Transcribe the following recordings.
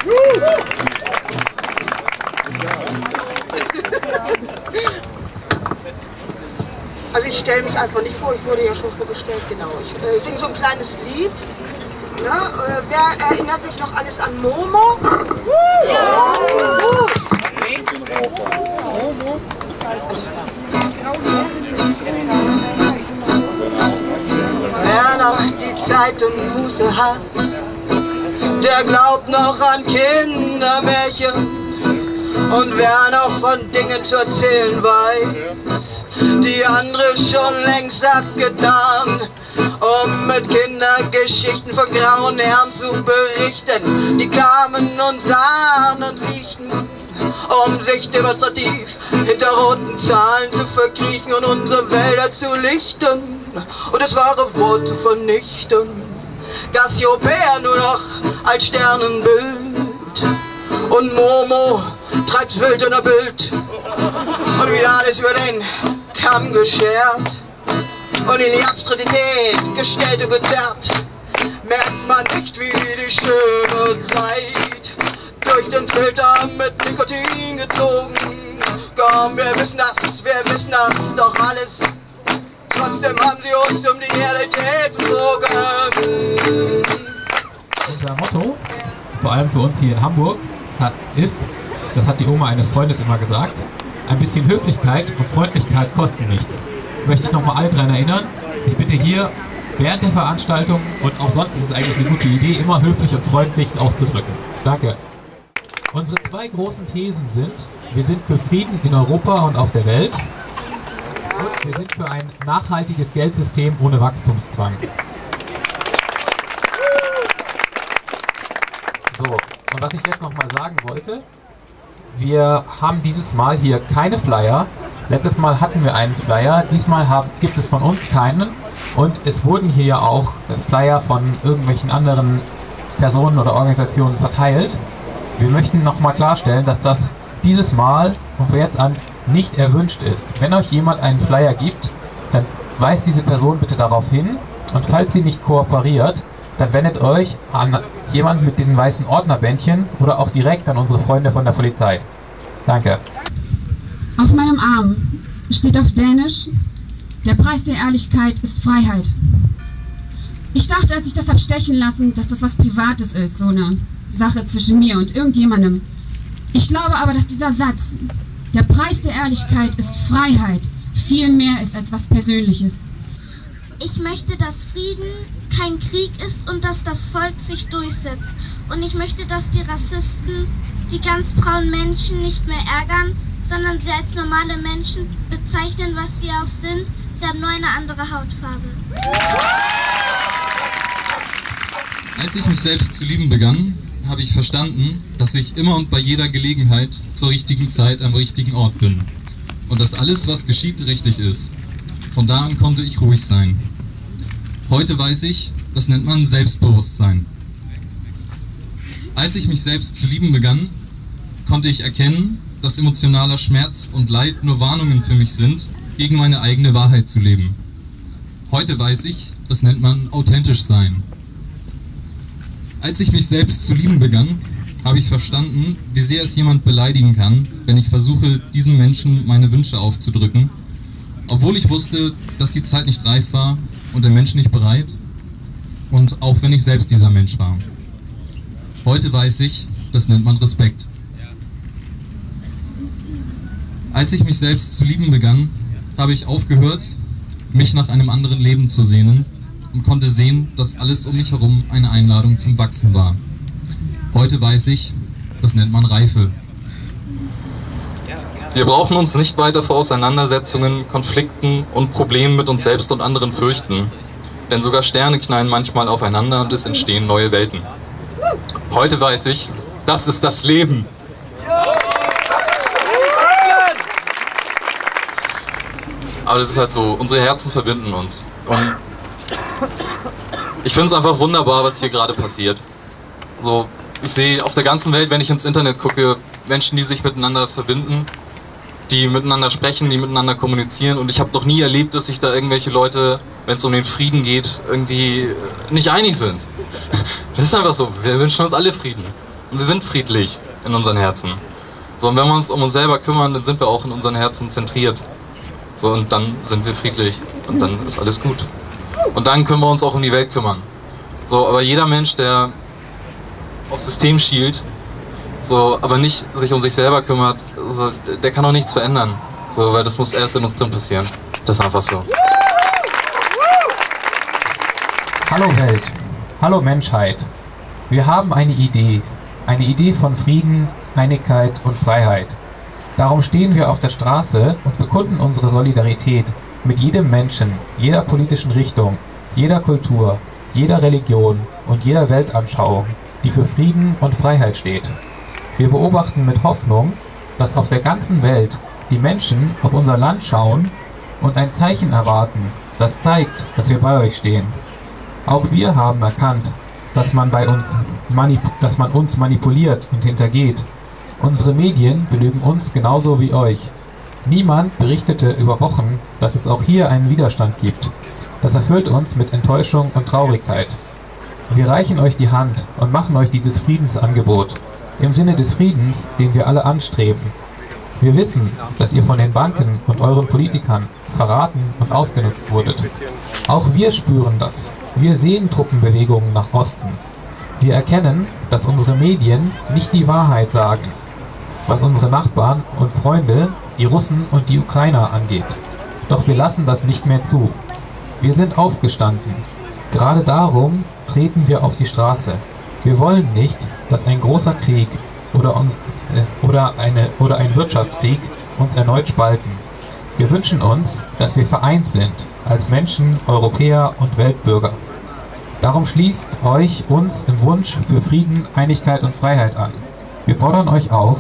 Also ich stelle mich einfach nicht vor, ich wurde ja schon vorgestellt, genau. Ich singe so ein kleines Lied. Na, wer erinnert sich noch alles an Momo? Ja! Gut! Wer noch die Zeit und Muße hat, der glaubt noch an Kindermärchen. Und wer noch von Dingen zu erzählen weiß, die andere schon längst abgetan, um mit Kindergeschichten von grauen Herren zu berichten. Die kamen und sahen und siechten, um sich demonstrativ hinter roten Zahlen zu verkriechen und unsere Wälder zu lichten und das wahre Wort zu vernichten. Cassiopeia nur noch als Sternenbild und Momo treibt's wild in der Bild und wieder alles über den Kamm geschert und in die Abstraktivität gestellt und gezerrt. Merkt man nicht, wie die schöne Zeit durch den Filter mit Nikotin gezogen. Komm, wir wissen das doch alles. Trotzdem haben sie uns um die Realität betrogen. Unser Motto, vor allem für uns hier in Hamburg, ist, das hat die Oma eines Freundes immer gesagt, ein bisschen Höflichkeit und Freundlichkeit kosten nichts. Möchte ich nochmal alle daran erinnern, sich bitte hier während der Veranstaltung und auch sonst ist es eigentlich eine gute Idee, immer höflich und freundlich auszudrücken. Danke. Unsere zwei großen Thesen sind, wir sind für Frieden in Europa und auf der Welt und wir sind für ein nachhaltiges Geldsystem ohne Wachstumszwang. So, und was ich jetzt nochmal sagen wollte, wir haben dieses Mal hier keine Flyer. Letztes Mal hatten wir einen Flyer, diesmal gibt es von uns keinen. Und es wurden hier ja auch Flyer von irgendwelchen anderen Personen oder Organisationen verteilt. Wir möchten nochmal klarstellen, dass das dieses Mal und von jetzt an nicht erwünscht ist. Wenn euch jemand einen Flyer gibt, dann weist diese Person bitte darauf hin. Und falls sie nicht kooperiert, dann wendet euch an jemanden mit den weißen Ordnerbändchen oder auch direkt an unsere Freunde von der Polizei. Danke. Auf meinem Arm steht auf Dänisch: Der Preis der Ehrlichkeit ist Freiheit. Ich dachte, als ich das hab stechen lassen, dass das was Privates ist, so eine Sache zwischen mir und irgendjemandem. Ich glaube aber, dass dieser Satz, der Preis der Ehrlichkeit ist Freiheit, viel mehr ist als was Persönliches. Ich möchte, dass Frieden kein Krieg ist und dass das Volk sich durchsetzt. Und ich möchte, dass die Rassisten die ganz braunen Menschen nicht mehr ärgern, sondern sie als normale Menschen bezeichnen, was sie auch sind. Sie haben nur eine andere Hautfarbe. Als ich mich selbst zu lieben begann, habe ich verstanden, dass ich immer und bei jeder Gelegenheit zur richtigen Zeit am richtigen Ort bin. Und dass alles, was geschieht, richtig ist. Von da an konnte ich ruhig sein. Heute weiß ich, das nennt man Selbstbewusstsein. Als ich mich selbst zu lieben begann, konnte ich erkennen, dass emotionaler Schmerz und Leid nur Warnungen für mich sind, gegen meine eigene Wahrheit zu leben. Heute weiß ich, das nennt man authentisch sein. Als ich mich selbst zu lieben begann, habe ich verstanden, wie sehr es jemand beleidigen kann, wenn ich versuche, diesem Menschen meine Wünsche aufzudrücken, obwohl ich wusste, dass die Zeit nicht reif war und der Mensch nicht bereit, und auch wenn ich selbst dieser Mensch war. Heute weiß ich, das nennt man Respekt. Als ich mich selbst zu lieben begann, habe ich aufgehört, mich nach einem anderen Leben zu sehnen und konnte sehen, dass alles um mich herum eine Einladung zum Wachsen war. Heute weiß ich, das nennt man Reife. Wir brauchen uns nicht weiter vor Auseinandersetzungen, Konflikten und Problemen mit uns selbst und anderen fürchten. Denn sogar Sterne knallen manchmal aufeinander und es entstehen neue Welten. Heute weiß ich, das ist das Leben. Aber das ist halt so, unsere Herzen verbinden uns. Und ich finde es einfach wunderbar, was hier gerade passiert. So, ich sehe auf der ganzen Welt, wenn ich ins Internet gucke, Menschen, die sich miteinander verbinden, die miteinander sprechen, die miteinander kommunizieren. Und ich habe noch nie erlebt, dass sich da irgendwelche Leute, wenn es um den Frieden geht, irgendwie nicht einig sind. Das ist einfach so. Wir wünschen uns alle Frieden. Und wir sind friedlich in unseren Herzen. So, und wenn wir uns um uns selber kümmern, dann sind wir auch in unseren Herzen zentriert. So, und dann sind wir friedlich und dann ist alles gut. Und dann können wir uns auch um die Welt kümmern. So, aber jeder Mensch, der aufs System schielt, so, aber nicht sich um sich selber kümmert, so, der kann auch nichts verändern. So, weil das muss erst in uns drin passieren. Das ist einfach so. Hallo Welt, hallo Menschheit. Wir haben eine Idee von Frieden, Einigkeit und Freiheit. Darum stehen wir auf der Straße und bekunden unsere Solidarität mit jedem Menschen, jeder politischen Richtung, jeder Kultur, jeder Religion und jeder Weltanschauung, die für Frieden und Freiheit steht. Wir beobachten mit Hoffnung, dass auf der ganzen Welt die Menschen auf unser Land schauen und ein Zeichen erwarten, das zeigt, dass wir bei euch stehen. Auch wir haben erkannt, dass man uns manipuliert und hintergeht. Unsere Medien belügen uns genauso wie euch. Niemand berichtete über Wochen, dass es auch hier einen Widerstand gibt. Das erfüllt uns mit Enttäuschung und Traurigkeit. Wir reichen euch die Hand und machen euch dieses Friedensangebot, im Sinne des Friedens, den wir alle anstreben. Wir wissen, dass ihr von den Banken und euren Politikern verraten und ausgenutzt wurdet. Auch wir spüren das. Wir sehen Truppenbewegungen nach Osten. Wir erkennen, dass unsere Medien nicht die Wahrheit sagen, was unsere Nachbarn und Freunde, die Russen und die Ukrainer angeht. Doch wir lassen das nicht mehr zu. Wir sind aufgestanden. Gerade darum treten wir auf die Straße. Wir wollen nicht, dass ein großer Krieg oder ein Wirtschaftskrieg uns erneut spalten. Wir wünschen uns, dass wir vereint sind, als Menschen, Europäer und Weltbürger. Darum schließt euch uns im Wunsch für Frieden, Einigkeit und Freiheit an. Wir fordern euch auf,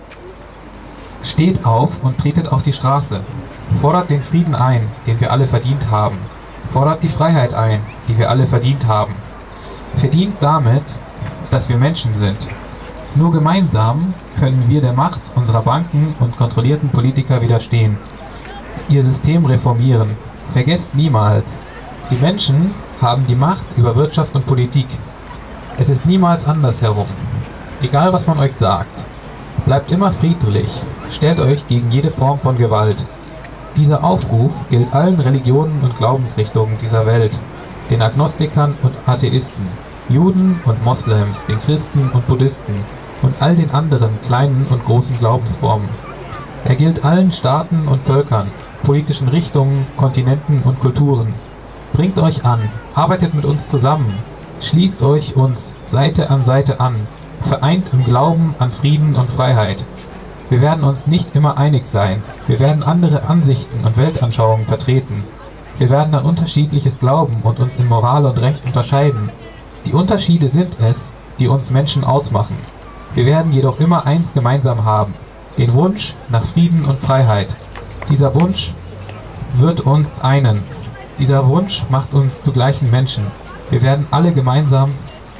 steht auf und tretet auf die Straße. Fordert den Frieden ein, den wir alle verdient haben. Fordert die Freiheit ein, die wir alle verdient haben. Verdient damit, dass wir Menschen sind. Nur gemeinsam können wir der Macht unserer Banken und kontrollierten Politiker widerstehen. Ihr System reformieren. Vergesst niemals, die Menschen haben die Macht über Wirtschaft und Politik. Es ist niemals andersherum. Egal was man euch sagt. Bleibt immer friedlich. Stellt euch gegen jede Form von Gewalt. Dieser Aufruf gilt allen Religionen und Glaubensrichtungen dieser Welt, den Agnostikern und Atheisten, Juden und Moslems, den Christen und Buddhisten und all den anderen kleinen und großen Glaubensformen. Er gilt allen Staaten und Völkern, politischen Richtungen, Kontinenten und Kulturen. Bringt euch an, arbeitet mit uns zusammen, schließt euch uns Seite an Seite an, vereint im Glauben an Frieden und Freiheit. Wir werden uns nicht immer einig sein, wir werden andere Ansichten und Weltanschauungen vertreten. Wir werden an Unterschiedliches glauben und uns in Moral und Recht unterscheiden. Die Unterschiede sind es, die uns Menschen ausmachen. Wir werden jedoch immer eins gemeinsam haben, den Wunsch nach Frieden und Freiheit. Dieser Wunsch wird uns einen. Dieser Wunsch macht uns zu gleichen Menschen. Wir werden alles gemeinsam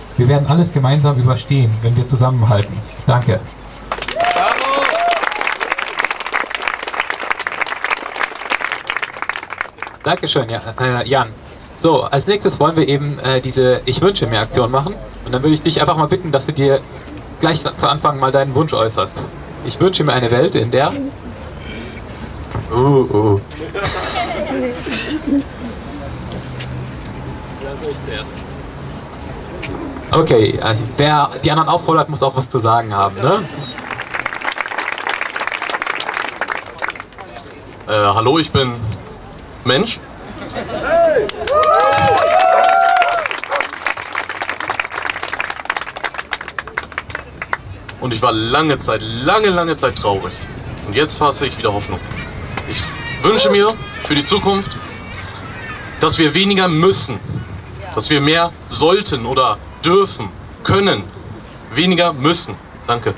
überstehen, wenn wir zusammenhalten. Danke. Dankeschön, Jan. So, als nächstes wollen wir eben diese Ich wünsche mir Aktion machen. Und dann würde ich dich einfach mal bitten, dass du dir gleich zu Anfang mal deinen Wunsch äußerst. Ich wünsche mir eine Welt, in der... Okay, wer die anderen auffordert, muss auch was zu sagen haben, ne? Hallo, ich bin Mensch. Und ich war lange Zeit traurig. Und jetzt fasse ich wieder Hoffnung. Ich wünsche mir für die Zukunft, dass wir weniger müssen. Dass wir mehr sollten oder dürfen, können. Weniger müssen. Danke.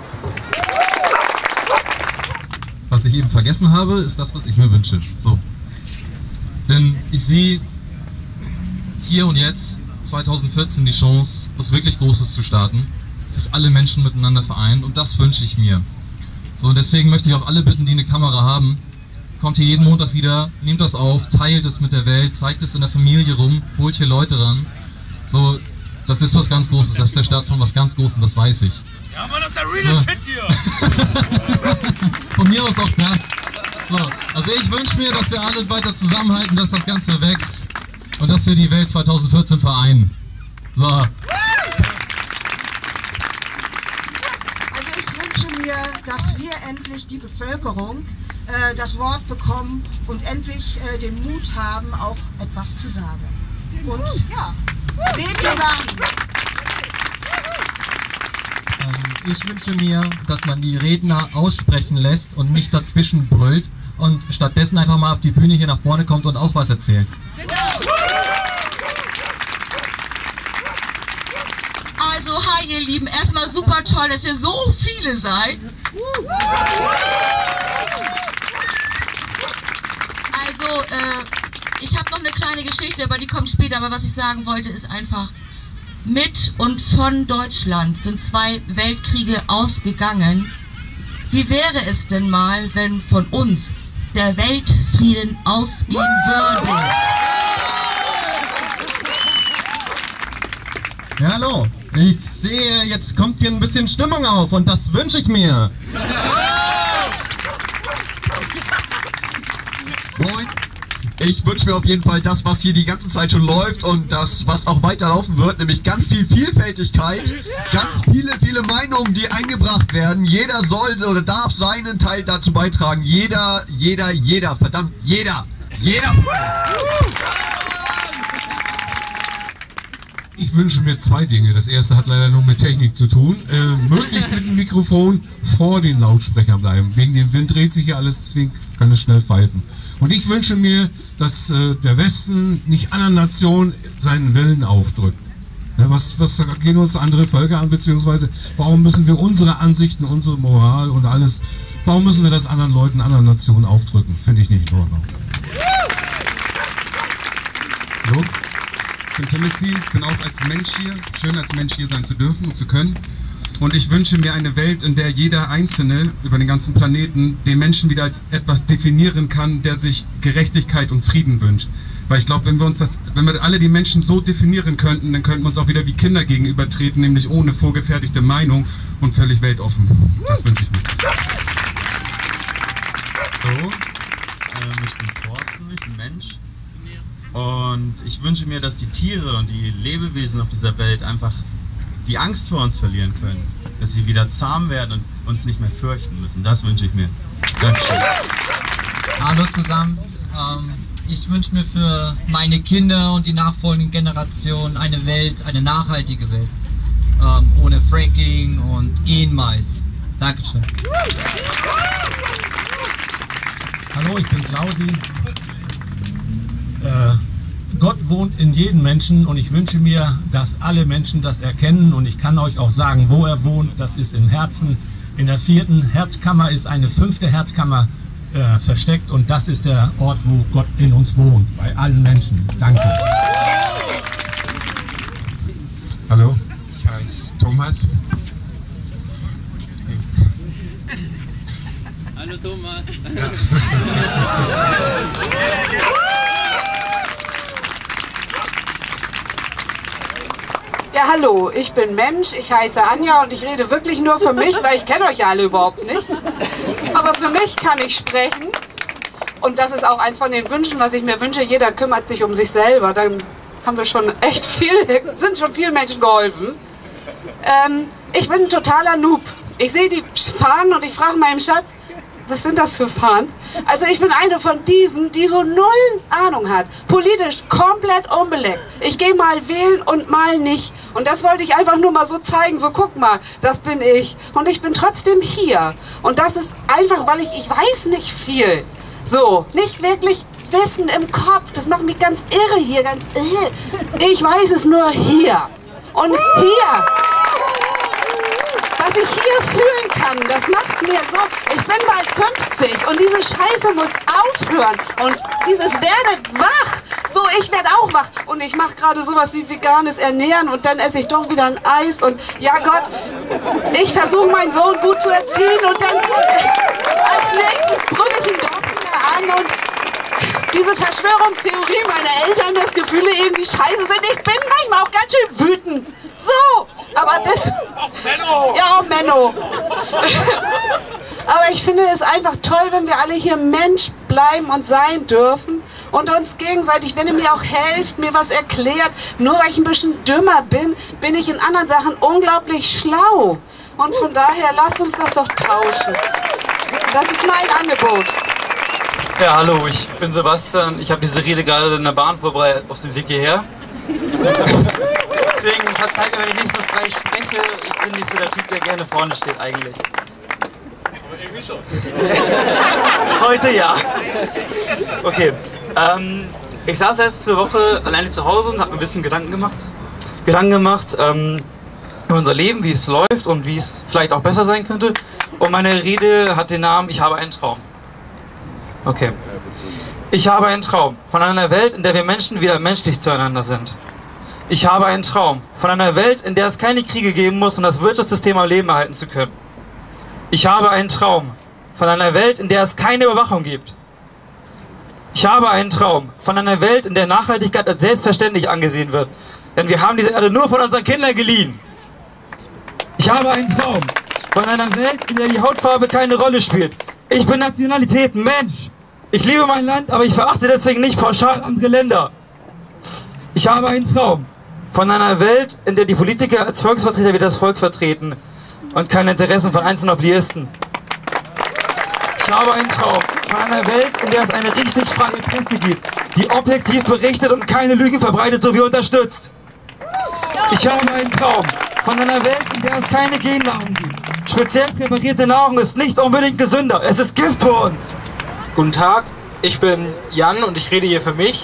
Was ich eben vergessen habe, ist das, was ich mir wünsche. So. Denn ich sehe hier und jetzt 2014 die Chance, was wirklich Großes zu starten, dass sich alle Menschen miteinander vereinen, und das wünsche ich mir. So, und deswegen möchte ich auch alle bitten, die eine Kamera haben, kommt hier jeden Montag wieder, nehmt das auf, teilt es mit der Welt, zeigt es in der Familie rum, holt hier Leute ran, so, das ist was ganz Großes, das ist der Start von was ganz Großem, das weiß ich. Ja, Mann, das ist der reale Shit hier! Von mir aus auch das. So, also ich wünsche mir, dass wir alle weiter zusammenhalten, dass das Ganze wächst und dass wir die Welt 2014 vereinen. So. Also ich wünsche mir, dass wir endlich die Bevölkerung das Wort bekommen und endlich den Mut haben, auch etwas zu sagen. Und ja, seht ihr dann. Ich wünsche mir, dass man die Redner aussprechen lässt und nicht dazwischen brüllt und stattdessen einfach mal auf die Bühne hier nach vorne kommt und auch was erzählt. Also, hi ihr Lieben, erstmal super toll, dass ihr so viele seid. Also, ich habe noch eine kleine Geschichte, aber die kommt später. Aber was ich sagen wollte, ist einfach, mit und von Deutschland sind 2 Weltkriege ausgegangen. Wie wäre es denn mal, wenn von uns der Weltfrieden ausgehen würde? Ja, hallo. Ich sehe, jetzt kommt hier ein bisschen Stimmung auf und das wünsche ich mir. Moin. Ich wünsche mir auf jeden Fall das, was hier die ganze Zeit schon läuft und das, was auch weiterlaufen wird, nämlich ganz viel Vielfältigkeit, ganz viele Meinungen, die eingebracht werden. Jeder sollte oder darf seinen Teil dazu beitragen. Jeder, verdammt, jeder. Ich wünsche mir 2 Dinge. Das erste hat leider nur mit Technik zu tun. Möglichst mit dem Mikrofon vor den Lautsprechern bleiben. Wegen dem Wind dreht sich ja alles, deswegen kann es schnell pfeifen. Und ich wünsche mir, dass der Westen nicht anderen Nationen seinen Willen aufdrückt. Ja, was gehen uns andere Völker an, beziehungsweise warum müssen wir unsere Ansichten, unsere Moral und alles, warum müssen wir das anderen Leuten, anderen Nationen aufdrücken? Finde ich nicht in Ordnung. So. Ich bin Timothy, ich bin auch als Mensch hier, schön als Mensch hier sein zu dürfen und zu können. Und ich wünsche mir eine Welt, in der jeder Einzelne über den ganzen Planeten den Menschen wieder als etwas definieren kann, der sich Gerechtigkeit und Frieden wünscht. Weil ich glaube, wenn wir alle die Menschen so definieren könnten, dann könnten wir uns auch wieder wie Kinder gegenübertreten, nämlich ohne vorgefertigte Meinung und völlig weltoffen. Das wünsche ich mir. So, ich bin Thorsten, ich bin Mensch. Und ich wünsche mir, dass die Tiere und die Lebewesen auf dieser Welt einfach die Angst vor uns verlieren können. Dass sie wieder zahm werden und uns nicht mehr fürchten müssen. Das wünsche ich mir. Dankeschön. Hallo zusammen. Ich wünsche mir für meine Kinder und die nachfolgenden Generationen eine Welt, eine nachhaltige Welt. Ohne Fracking und Genmais. Dankeschön. Hallo, ich bin Klausi. Gott wohnt in jedem Menschen und ich wünsche mir, dass alle Menschen das erkennen und ich kann euch auch sagen, wo er wohnt. Das ist im Herzen. In der 4. Herzkammer ist eine 5. Herzkammer versteckt und das ist der Ort, wo Gott in uns wohnt, bei allen Menschen. Danke. Hallo, ich heiße Thomas. Hallo Thomas. Ja, hallo, ich bin Mensch, ich heiße Anja und ich rede wirklich nur für mich, weil ich kenne euch ja alle überhaupt nicht. Aber für mich kann ich sprechen und das ist auch eins von den Wünschen, was ich mir wünsche, jeder kümmert sich um sich selber, dann haben wir schon echt sind schon vielen Menschen geholfen. Ich bin ein totaler Noob. Ich sehe die Fahnen und ich frage meinen Schatz, was sind das für Fahnen? Also ich bin eine von diesen, die so null Ahnung hat. Politisch komplett unbeleckt. Ich gehe mal wählen und mal nicht. Und das wollte ich einfach nur mal so zeigen. So guck mal, das bin ich. Und ich bin trotzdem hier. Und das ist einfach, weil ich weiß nicht viel. So, nicht wirklich Wissen im Kopf. Das macht mich ganz irre hier, ganz irre. Ich weiß es nur hier. Und hier. Was ich hier fühlen kann, das macht mir so, ich bin bald 50 und diese Scheiße muss aufhören und dieses werdet wach, so ich werde auch wach und ich mache gerade sowas wie veganes Ernähren und dann esse ich doch wieder ein Eis und ja Gott, ich versuche meinen Sohn gut zu erziehen und dann als nächstes brülle ich ihn doch wieder an und diese Verschwörungstheorie meiner Eltern, dass Gefühle irgendwie scheiße sind, ich bin manchmal auch ganz schön wütend. So, aber das... Menno! Ja, Menno. Aber ich finde es einfach toll, wenn wir alle hier Mensch bleiben und sein dürfen und uns gegenseitig, wenn ihr mir auch helft, mir was erklärt, nur weil ich ein bisschen dümmer bin, bin ich in anderen Sachen unglaublich schlau. Und von daher, lasst uns das doch tauschen. Das ist mein Angebot. Ja, hallo, ich bin Sebastian. Ich habe diese Rede gerade in der Bahn vorbereitet, auf dem Weg hierher. Deswegen verzeiht mir, wenn ich nicht so frei spreche. Ich bin nicht so der Typ, der gerne vorne steht eigentlich. Aber irgendwie schon. Heute ja. Okay. Ich saß letzte Woche alleine zu Hause und habe mir ein bisschen Gedanken gemacht über unser Leben, wie es läuft und wie es vielleicht auch besser sein könnte. Und meine Rede hat den Namen Ich habe einen Traum. Okay. Ich habe einen Traum von einer Welt, in der wir Menschen wieder menschlich zueinander sind. Ich habe einen Traum von einer Welt, in der es keine Kriege geben muss, um das Wirtschaftssystem am Leben erhalten zu können. Ich habe einen Traum von einer Welt, in der es keine Überwachung gibt. Ich habe einen Traum von einer Welt, in der Nachhaltigkeit als selbstverständlich angesehen wird. Denn wir haben diese Erde nur von unseren Kindern geliehen. Ich habe einen Traum von einer Welt, in der die Hautfarbe keine Rolle spielt. Ich bin Nationalität, Mensch. Ich liebe mein Land, aber ich verachte deswegen nicht pauschal andere Länder. Ich habe einen Traum von einer Welt, in der die Politiker als Volksvertreter wieder das Volk vertreten und keine Interessen von einzelnen Lobbyisten. Ich habe einen Traum von einer Welt, in der es eine richtig freie Presse gibt, die objektiv berichtet und keine Lügen verbreitet sowie unterstützt. Ich habe einen Traum von einer Welt, in der es keine Gennahrung gibt. Speziell präparierte Nahrung ist nicht unbedingt gesünder. Es ist Gift für uns. Guten Tag, ich bin Jan und ich rede hier für mich.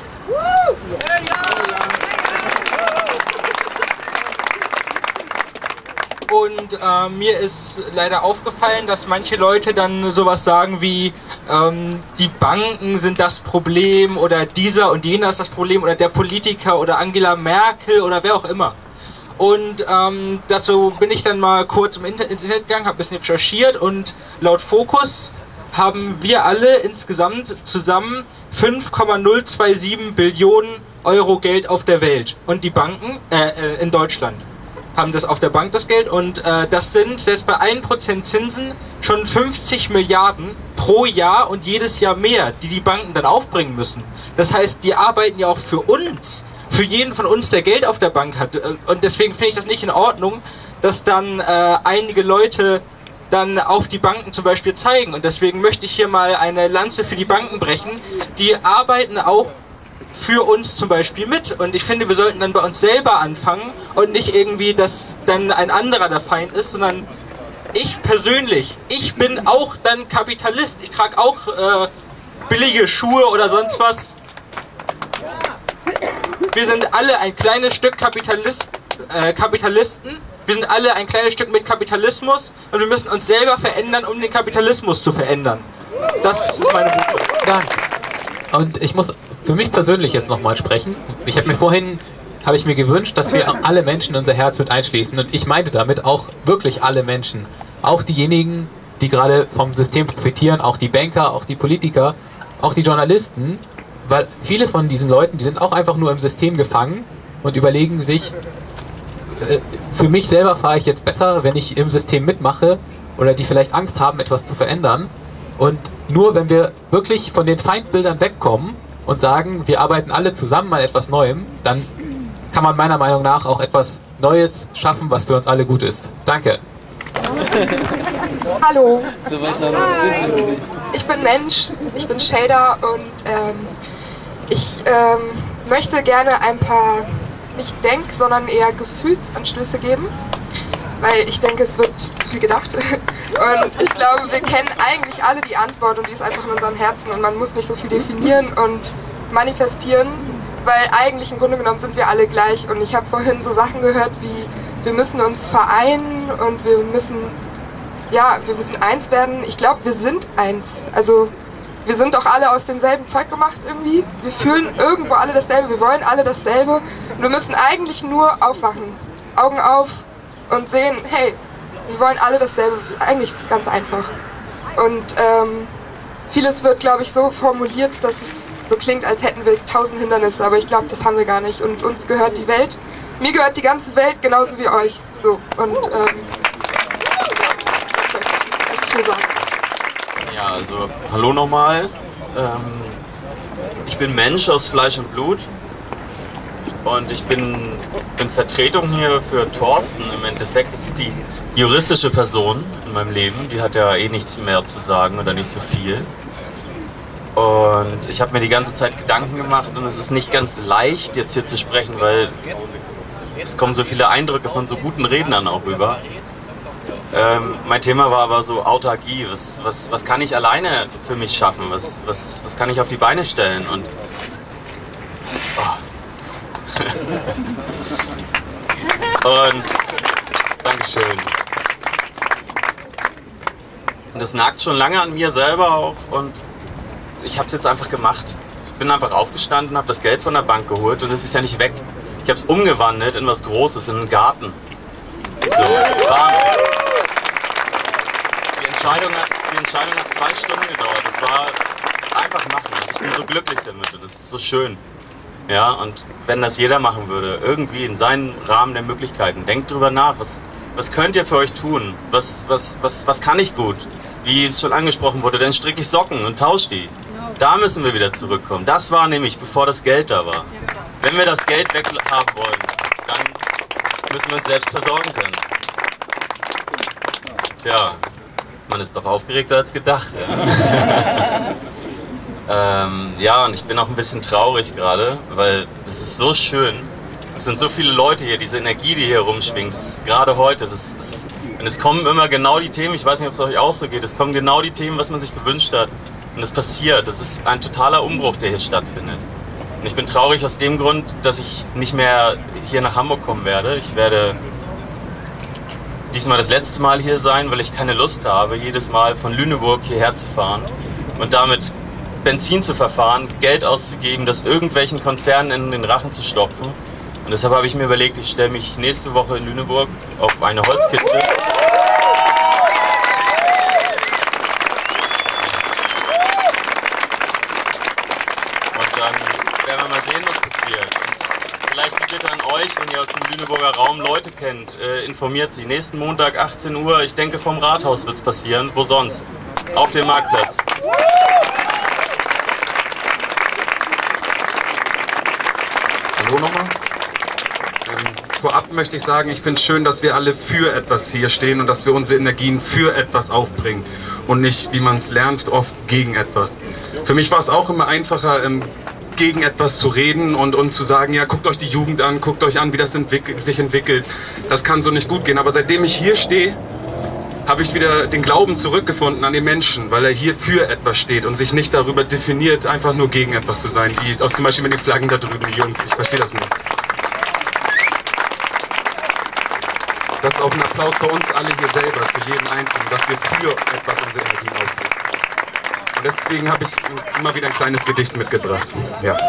Und mir ist leider aufgefallen, dass manche Leute dann sowas sagen wie die Banken sind das Problem oder dieser und jener ist das Problem oder der Politiker oder Angela Merkel oder wer auch immer. Und dazu bin ich dann mal kurz ins Internet gegangen, habe ein bisschen recherchiert und laut Focus haben wir alle insgesamt zusammen 5,027 Billionen Euro Geld auf der Welt. Und die Banken in Deutschland haben das auf der Bank, das Geld. Und das sind selbst bei 1% Zinsen schon 50 Milliarden pro Jahr und jedes Jahr mehr, die die Banken dann aufbringen müssen. Das heißt, die arbeiten ja auch für uns. Für jeden von uns, der Geld auf der Bank hat. Und deswegen finde ich das nicht in Ordnung, dass dann einige Leute dann auf die Banken zum Beispiel zeigen. Und deswegen möchte ich hier mal eine Lanze für die Banken brechen. Die arbeiten auch für uns zum Beispiel mit. Und ich finde, wir sollten dann bei uns selber anfangen und nicht irgendwie, dass dann ein anderer der Feind ist, sondern ich persönlich, ich bin auch dann Kapitalist. Ich trage auch billige Schuhe oder sonst was. Wir sind alle ein kleines Stück Kapitalisten. Wir sind alle ein kleines Stück mit Kapitalismus und wir müssen uns selber verändern, um den Kapitalismus zu verändern. Das ist meine Botschaft. Danke. Und ich muss für mich persönlich jetzt nochmal sprechen. Ich habe mir gewünscht, dass wir alle Menschen in unser Herz mit einschließen. Und ich meinte damit auch wirklich alle Menschen. Auch diejenigen, die gerade vom System profitieren, auch die Banker, auch die Politiker, auch die Journalisten. Weil viele von diesen Leuten, die sind auch einfach nur im System gefangen und überlegen sich, für mich selber fahre ich jetzt besser, wenn ich im System mitmache, oder die vielleicht Angst haben, etwas zu verändern. Und nur wenn wir wirklich von den Feindbildern wegkommen und sagen, wir arbeiten alle zusammen an etwas Neuem, dann kann man meiner Meinung nach auch etwas Neues schaffen, was für uns alle gut ist. Danke. Hallo. Ich bin Mensch, ich bin Shader und ich möchte gerne ein paar, nicht Denk-, sondern eher Gefühlsanstöße geben, weil ich denke, es wird zu viel gedacht. Und ich glaube, wir kennen eigentlich alle die Antwort und die ist einfach in unserem Herzen und man muss nicht so viel definieren und manifestieren, weil eigentlich im Grunde genommen sind wir alle gleich. Und ich habe vorhin so Sachen gehört wie, wir müssen uns vereinen und wir müssen eins werden. Ich glaube, wir sind eins. Also wir sind doch alle aus demselben Zeug gemacht irgendwie. Wir fühlen irgendwo alle dasselbe, wir wollen alle dasselbe. Und wir müssen eigentlich nur aufwachen, Augen auf und sehen, hey, wir wollen alle dasselbe. Eigentlich ist es ganz einfach. Und vieles wird, glaube ich, so formuliert, dass es so klingt, als hätten wir 1000 Hindernisse. Aber ich glaube, das haben wir gar nicht. Und uns gehört die Welt mir gehört die ganze Welt genauso wie euch. So, und ja, also hallo nochmal. Ich bin Mensch aus Fleisch und Blut und ich bin Vertretung hier für Thorsten. Im Endeffekt ist es die juristische Person in meinem Leben, die hat ja eh nichts mehr zu sagen oder nicht so viel. Und ich habe mir die ganze Zeit Gedanken gemacht und es ist nicht ganz leicht jetzt hier zu sprechen, weil es kommen so viele Eindrücke von so guten Rednern auch rüber. Mein Thema war aber so Autarkie. Was kann ich alleine für mich schaffen? Was kann ich auf die Beine stellen? Und und Dankeschön. Und das nagt schon lange an mir selber auch und ich habe es jetzt einfach gemacht. Ich bin einfach aufgestanden, habe das Geld von der Bank geholt und es ist ja nicht weg. Ich habe es umgewandelt in was Großes, in einen Garten. So, bam. Die Entscheidung hat 2 Stunden gedauert. Das war einfach machen. Ich bin so glücklich damit und das ist so schön. Ja, und wenn das jeder machen würde, irgendwie in seinem Rahmen der Möglichkeiten, denkt drüber nach, was könnt ihr für euch tun? Was kann ich gut? Wie es schon angesprochen wurde, dann stricke ich Socken und tausche die. Da müssen wir wieder zurückkommen. Das war nämlich, bevor das Geld da war. Wenn wir das Geld weg haben wollen, dann müssen wir uns selbst versorgen können. Tja, man ist doch aufgeregter als gedacht. Ja, und ich bin auch ein bisschen traurig gerade, weil es ist so schön. Es sind so viele Leute hier, diese Energie, die hier rumschwingt. Gerade heute, und es kommen immer genau die Themen, ich weiß nicht, ob es euch auch so geht, es kommen genau die Themen, was man sich gewünscht hat. Und es passiert, es ist ein totaler Umbruch, der hier stattfindet. Und ich bin traurig aus dem Grund, dass ich nicht mehr hier nach Hamburg kommen werde. Ich werde diesmal das letzte Mal hier sein, weil ich keine Lust habe, jedes Mal von Lüneburg hierher zu fahren und damit Benzin zu verfahren, Geld auszugeben, das irgendwelchen Konzernen in den Rachen zu stopfen. Und deshalb habe ich mir überlegt, ich stelle mich nächste Woche in Lüneburg auf eine Holzkiste. Und dann werden wir mal sehen, was passiert. Und vielleicht die Bitte an euch, wenn ihr aus dem Lüneburger Raum Leute kennt, informiert sie. Nächsten Montag 18 Uhr, ich denke vom Rathaus wird es passieren. Wo sonst? Auf dem Marktplatz. Hallo nochmal. Vorab möchte ich sagen, ich finde es schön, dass wir alle für etwas hier stehen und dass wir unsere Energien für etwas aufbringen und nicht, wie man es lernt, oft gegen etwas. Für mich war es auch immer einfacher, gegen etwas zu reden und zu sagen, ja, guckt euch die Jugend an, guckt euch an, wie das sich entwickelt. Das kann so nicht gut gehen. Aber seitdem ich hier stehe, habe ich wieder den Glauben zurückgefunden an den Menschen, weil er hier für etwas steht und sich nicht darüber definiert, einfach nur gegen etwas zu sein, wie auch zum Beispiel mit den Flaggen da drüben, die Jungs. Ich verstehe das nicht. Das ist auch ein Applaus für uns alle hier selber, für jeden Einzelnen, dass wir für etwas unsere Energien aufbringen. Und deswegen habe ich immer wieder ein kleines Gedicht mitgebracht. Ja.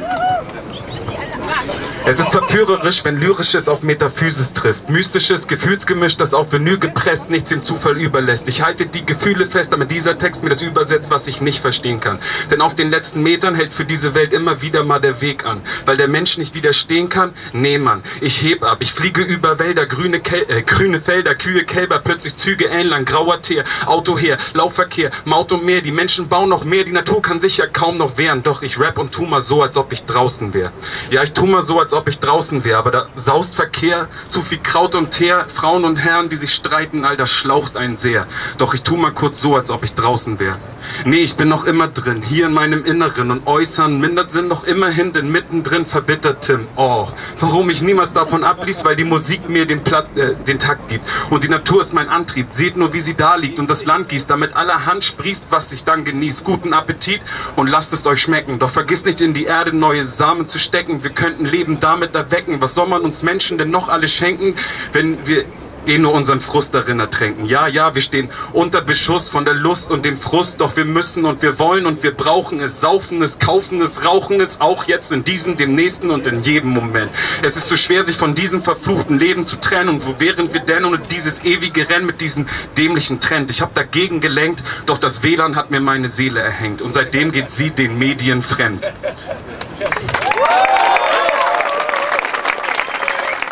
Es ist verführerisch, wenn Lyrisches auf Metaphysis trifft. Mystisches Gefühlsgemisch, das auf Vinyl gepresst nichts dem Zufall überlässt. Ich halte die Gefühle fest, damit dieser Text mir das übersetzt, was ich nicht verstehen kann. Denn auf den letzten Metern hält für diese Welt immer wieder mal der Weg an. Weil der Mensch nicht widerstehen kann? Nee, Mann. Ich heb ab. Ich fliege über Wälder, grüne Felder, Kühe, Kälber, plötzlich Züge ähneln, grauer Teer, Auto her, Laufverkehr, Maut und Meer. Die Menschen bauen noch mehr, die Natur kann sich ja kaum noch wehren. Doch ich rap und tu mal so, als ob ich draußen wäre. Ja, ich tu mal so, als ob ich draußen wäre, aber da saust Verkehr, zu viel Kraut und Teer, Frauen und Herren, die sich streiten, all das schlaucht einen sehr. Doch ich tu mal kurz so, als ob ich draußen wäre. Nee, ich bin noch immer drin, hier in meinem Inneren und Äußern mindert sind noch immerhin, denn mittendrin verbittert Tim. Oh, warum ich niemals davon abließ, weil die Musik mir den Takt gibt. Und die Natur ist mein Antrieb, seht nur, wie sie da liegt und das Land gießt, damit allerhand sprießt, was ich dann genießt. Guten Appetit und lasst es euch schmecken. Doch vergisst nicht in die Erde neue Samen zu stecken, wir könnten Leben damit erwecken. Was soll man uns Menschen denn noch alles schenken, wenn wir nur unseren Frust darin ertränken? Ja, ja, wir stehen unter Beschuss von der Lust und dem Frust, doch wir müssen und wir wollen und wir brauchen es, saufen es, kaufen es, rauchen es, auch jetzt in diesem, dem nächsten und in jedem Moment. Es ist so schwer, sich von diesem verfluchten Leben zu trennen und wo wären wir denn ohne dieses ewige Rennen mit diesem dämlichen Trend? Ich habe dagegen gelenkt, doch das WLAN hat mir meine Seele erhängt und seitdem geht sie den Medien fremd.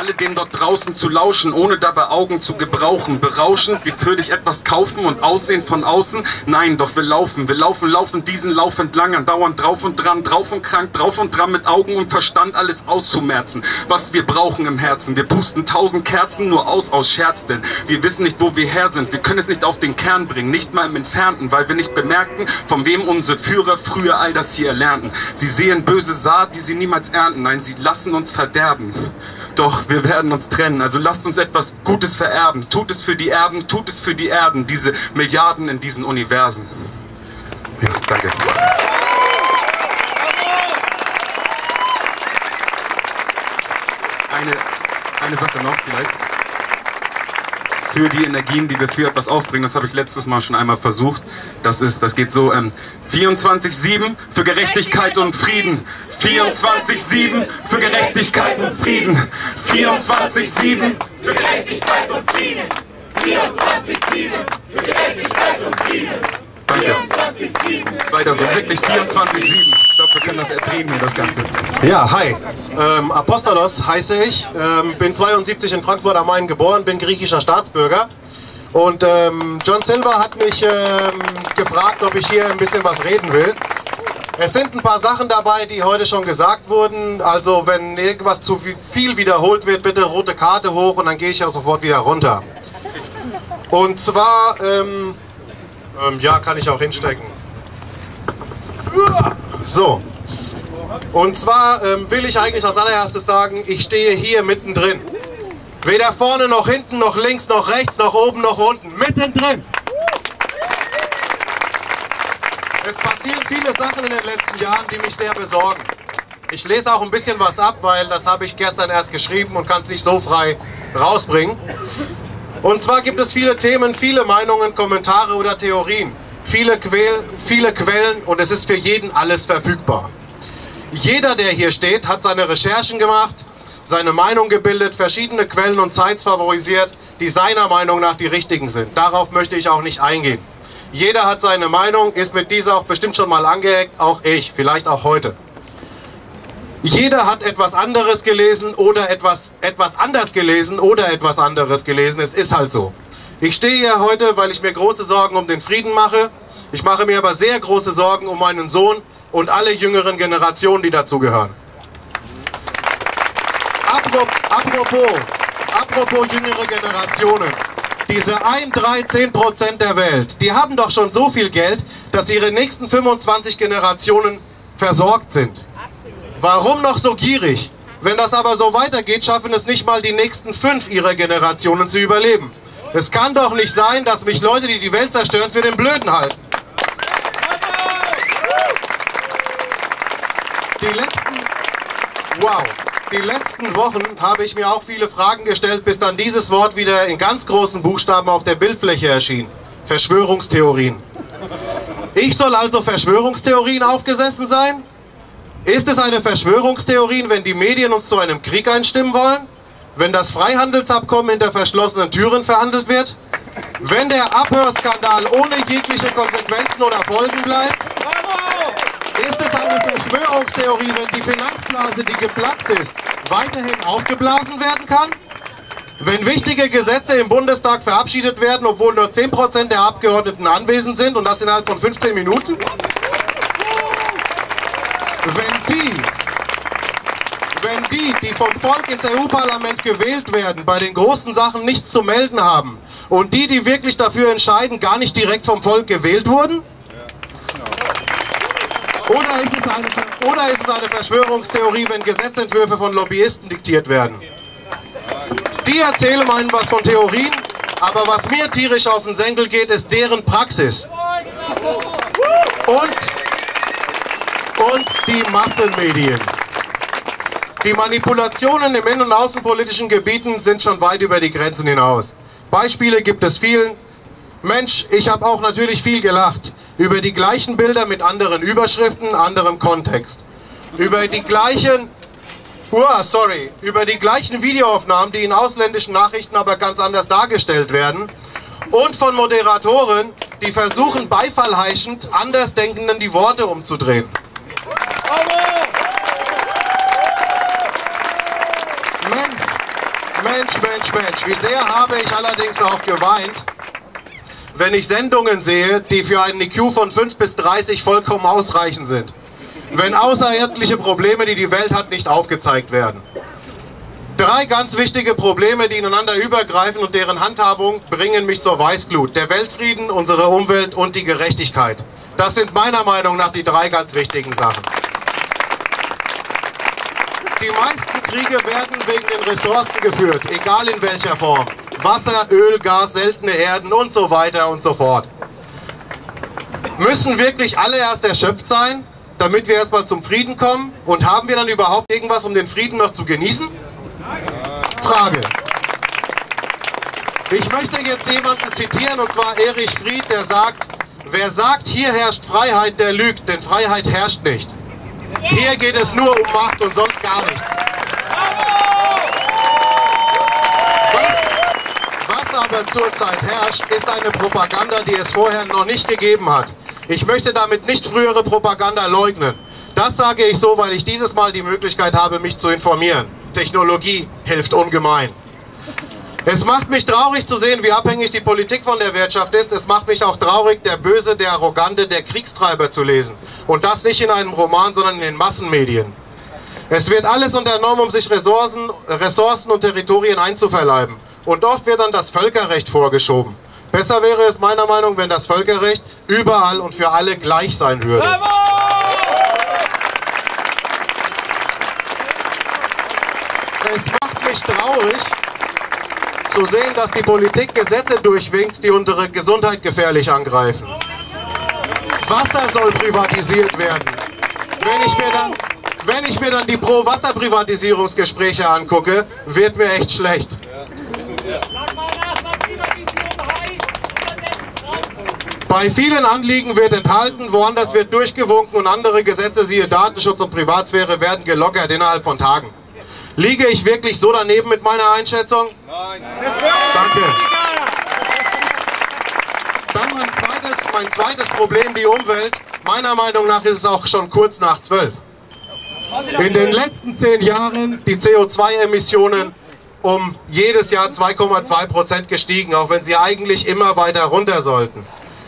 alledem dort draußen zu lauschen, ohne dabei Augen zu gebrauchen. Berauschend, wie für dich etwas kaufen und Aussehen von außen? Nein, doch wir laufen, diesen Lauf entlang, andauernd drauf und dran, drauf und krank, drauf und dran, mit Augen und Verstand alles auszumerzen, was wir brauchen im Herzen. Wir pusten 1000 Kerzen nur aus Scherz, denn wir wissen nicht, wo wir her sind. Wir können es nicht auf den Kern bringen, nicht mal im Entfernten, weil wir nicht bemerken, von wem unsere Führer früher all das hier erlernten. Sie sehen böse Saat, die sie niemals ernten. Nein, sie lassen uns verderben. Doch wir werden uns trennen, also lasst uns etwas Gutes vererben. Tut es für die Erben, tut es für die Erden, diese Milliarden in diesen Universen. Ja, danke. Eine Sache noch vielleicht. Für die Energien, die wir für etwas aufbringen, das habe ich letztes Mal schon einmal versucht. Das geht so, 24/7 für Gerechtigkeit und Frieden. 24/7 für Gerechtigkeit und Frieden. 24/7 für Gerechtigkeit und Frieden. 24/7 für Gerechtigkeit und Frieden. Danke. 24/7. Weiter so, wirklich 24/7. Ich glaube, wir können das erträgen hier, das Ganze. Ja, hi. Apostolos heiße ich, bin 72 in Frankfurt am Main geboren, bin griechischer Staatsbürger. Und John Silver hat mich gefragt, ob ich hier ein bisschen was reden will. Es sind ein paar Sachen dabei, die heute schon gesagt wurden. Also wenn irgendwas zu viel wiederholt wird, bitte rote Karte hoch und dann gehe ich ja sofort wieder runter. Und zwar, ja, kann ich auch hinstecken. So. Und zwar will ich eigentlich als allererstes sagen, ich stehe hier mittendrin. Weder vorne noch hinten, noch links, noch rechts, noch oben, noch unten. Mittendrin. Es passieren viele Sachen in den letzten Jahren, die mich sehr besorgen. Ich lese auch ein bisschen was ab, weil das habe ich gestern erst geschrieben und kann es nicht so frei rausbringen. Und zwar gibt es viele Themen, viele Meinungen, Kommentare oder Theorien. Viele Quellen und es ist für jeden alles verfügbar. Jeder, der hier steht, hat seine Recherchen gemacht, seine Meinung gebildet, verschiedene Quellen und Sites favorisiert, die seiner Meinung nach die richtigen sind. Darauf möchte ich auch nicht eingehen. Jeder hat seine Meinung, ist mit dieser auch bestimmt schon mal angeeckt, auch ich, vielleicht auch heute. Jeder hat etwas anderes gelesen oder etwas anders gelesen oder etwas anderes gelesen. Es ist halt so. Ich stehe hier heute, weil ich mir große Sorgen um den Frieden mache. Ich mache mir aber sehr große Sorgen um meinen Sohn und alle jüngeren Generationen, die dazugehören. Apropos jüngere Generationen. Diese 1, 3, 10% der Welt, die haben doch schon so viel Geld, dass ihre nächsten 25 Generationen versorgt sind. Warum noch so gierig? Wenn das aber so weitergeht, schaffen es nicht mal die nächsten 5 ihrer Generationen zu überleben. Es kann doch nicht sein, dass mich Leute, die die Welt zerstören, für den Blöden halten. Die letzten Wochen habe ich mir auch viele Fragen gestellt, bis dann dieses Wort wieder in ganz großen Buchstaben auf der Bildfläche erschien. Verschwörungstheorien. Ich soll also Verschwörungstheorien aufgesessen sein? Ist es eine Verschwörungstheorie, wenn die Medien uns zu einem Krieg einstimmen wollen? Wenn das Freihandelsabkommen hinter verschlossenen Türen verhandelt wird? Wenn der Abhörskandal ohne jegliche Konsequenzen oder Folgen bleibt? Ist es eine Verschwörungstheorie, wenn die Finanzblase, die geplatzt ist, weiterhin aufgeblasen werden kann? Wenn wichtige Gesetze im Bundestag verabschiedet werden, obwohl nur 10% der Abgeordneten anwesend sind und das innerhalb von 15 Minuten? Wenn die vom Volk ins EU-Parlament gewählt werden, bei den großen Sachen nichts zu melden haben und die wirklich dafür entscheiden, gar nicht direkt vom Volk gewählt wurden? Oder ist es eine Verschwörungstheorie, wenn Gesetzentwürfe von Lobbyisten diktiert werden? Die erzählen einem was von Theorien, aber was mir tierisch auf den Senkel geht, ist deren Praxis. Und die Massenmedien. Die Manipulationen im innen- und außenpolitischen Gebieten sind schon weit über die Grenzen hinaus. Beispiele gibt es vielen. Mensch, ich habe auch natürlich viel gelacht. Über die gleichen Bilder mit anderen Überschriften, anderem Kontext. Über die gleichen Videoaufnahmen, die in ausländischen Nachrichten aber ganz anders dargestellt werden. Und von Moderatoren, die versuchen, beifallheischend Andersdenkenden die Worte umzudrehen. Mensch, Mensch, Mensch, wie sehr habe ich allerdings auch geweint, wenn ich Sendungen sehe, die für einen IQ von 5 bis 30 vollkommen ausreichend sind. Wenn außerirdische Probleme, die die Welt hat, nicht aufgezeigt werden. 3 ganz wichtige Probleme, die ineinander übergreifen und deren Handhabung bringen mich zur Weißglut. Der Weltfrieden, unsere Umwelt und die Gerechtigkeit. Das sind meiner Meinung nach die 3 ganz wichtigen Sachen. Die meisten Kriege werden wegen den Ressourcen geführt, egal in welcher Form. Wasser, Öl, Gas, seltene Erden und so weiter und so fort. Müssen wirklich alle erst erschöpft sein, damit wir erstmal zum Frieden kommen? Und haben wir dann überhaupt irgendwas, um den Frieden noch zu genießen? Frage. Ich möchte jetzt jemanden zitieren, und zwar Erich Fried, der sagt, wer sagt, hier herrscht Freiheit, der lügt, denn Freiheit herrscht nicht. Hier geht es nur um Macht und sonst gar nichts. Was aber zurzeit herrscht, ist eine Propaganda, die es vorher noch nicht gegeben hat. Ich möchte damit nicht frühere Propaganda leugnen. Das sage ich so, weil ich dieses Mal die Möglichkeit habe, mich zu informieren. Technologie hilft ungemein. Es macht mich traurig zu sehen, wie abhängig die Politik von der Wirtschaft ist. Es macht mich auch traurig, der Böse, der Arrogante, der Kriegstreiber zu lesen. Und das nicht in einem Roman, sondern in den Massenmedien. Es wird alles unternommen, um sich Ressourcen und Territorien einzuverleiben. Und oft wird dann das Völkerrecht vorgeschoben. Besser wäre es meiner Meinung nach, wenn das Völkerrecht überall und für alle gleich sein würde. Es macht mich traurig zu sehen, dass die Politik Gesetze durchwinkt, die unsere Gesundheit gefährlich angreifen. Wasser soll privatisiert werden. Wenn ich mir dann die Pro-Wasser-Privatisierungsgespräche angucke, wird mir echt schlecht. Bei vielen Anliegen wird enthalten, woanders wird durchgewunken und andere Gesetze, siehe Datenschutz und Privatsphäre, werden gelockert innerhalb von Tagen. Liege ich wirklich so daneben mit meiner Einschätzung? Nein. Danke. Dann mein zweites Problem, die Umwelt. Meiner Meinung nach ist es auch schon kurz nach 12. In den letzten 10 Jahren die CO2-Emissionen um jedes Jahr 2,2% gestiegen, auch wenn sie eigentlich immer weiter runter sollten.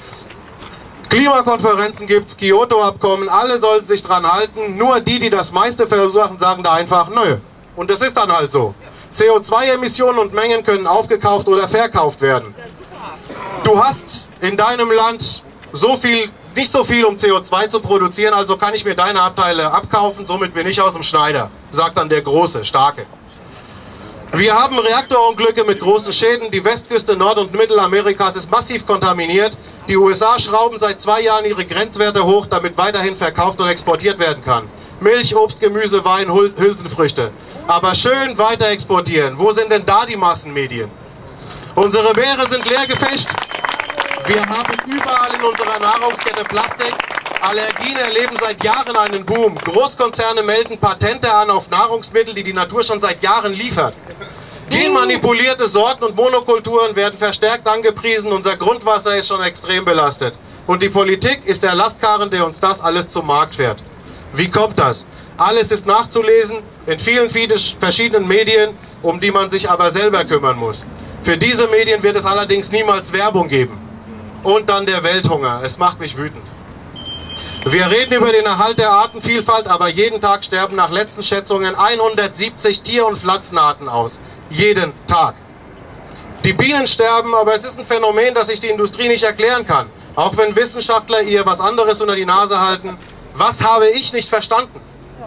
Klimakonferenzen gibt es, Kyoto-Abkommen, alle sollten sich dran halten. Nur die, die das meiste verursachen, sagen da einfach nö. Und das ist dann halt so. CO2-Emissionen und Mengen können aufgekauft oder verkauft werden. Du hast in deinem Land nicht so viel, um CO2 zu produzieren, also kann ich mir deine Abteile abkaufen, somit bin ich aus dem Schneider, sagt dann der Große, Starke. Wir haben Reaktorunglücke mit großen Schäden, die Westküste Nord- und Mittelamerikas ist massiv kontaminiert, die USA schrauben seit 2 Jahren ihre Grenzwerte hoch, damit weiterhin verkauft und exportiert werden kann. Milch, Obst, Gemüse, Wein, Hülsenfrüchte. Aber schön weiter exportieren. Wo sind denn da die Massenmedien? Unsere Meere sind leer gefischt. Wir haben überall in unserer Nahrungskette Plastik. Allergien erleben seit Jahren einen Boom. Großkonzerne melden Patente an auf Nahrungsmittel, die die Natur schon seit Jahren liefert. Genmanipulierte Sorten und Monokulturen werden verstärkt angepriesen. Unser Grundwasser ist schon extrem belastet. Und die Politik ist der Lastkarren, der uns das alles zum Markt fährt. Wie kommt das? Alles ist nachzulesen in vielen verschiedenen Medien, um die man sich aber selber kümmern muss. Für diese Medien wird es allerdings niemals Werbung geben. Und dann der Welthunger. Es macht mich wütend. Wir reden über den Erhalt der Artenvielfalt, aber jeden Tag sterben nach letzten Schätzungen 170 Tier- und Pflanzenarten aus. Jeden Tag. Die Bienen sterben, aber es ist ein Phänomen, das sich die Industrie nicht erklären kann. Auch wenn Wissenschaftler ihr was anderes unter die Nase halten. Was habe ich nicht verstanden?